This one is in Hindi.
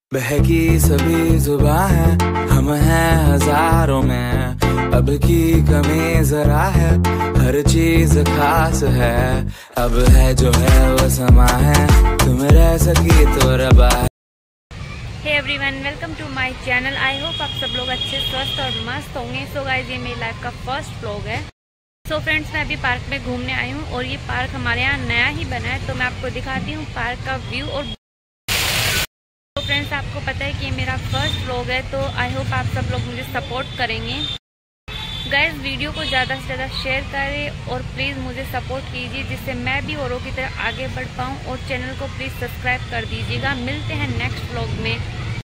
बहकी सभी जुबां है, हम हैं हजारों में। अब की कमी जरा है, हर चीज खास है। अब है जो है वो समा है, तुम रह सकी तो रबा है। Hey everyone, welcome to my channel. I hope आप सब लोग अच्छे स्वस्थ और मस्त होंगे। सो गाइज, ये मेरी लाइफ का फर्स्ट व्लॉग है। सो फ्रेंड्स, मैं अभी पार्क में घूमने आई हूँ और ये पार्क हमारे यहाँ नया ही बना है, तो मैं आपको दिखाती हूँ पार्क का व्यू। और तो फ्रेंड्स, आपको पता है कि ये मेरा फर्स्ट व्लॉग है, तो आई होप आप सब लोग मुझे सपोर्ट करेंगे। गाइज, वीडियो को ज़्यादा से ज़्यादा शेयर करें और प्लीज़ मुझे सपोर्ट कीजिए, जिससे मैं भी औरों की तरह आगे बढ़ पाऊँ। और चैनल को प्लीज़ सब्सक्राइब कर दीजिएगा। मिलते हैं नेक्स्ट व्लॉग में।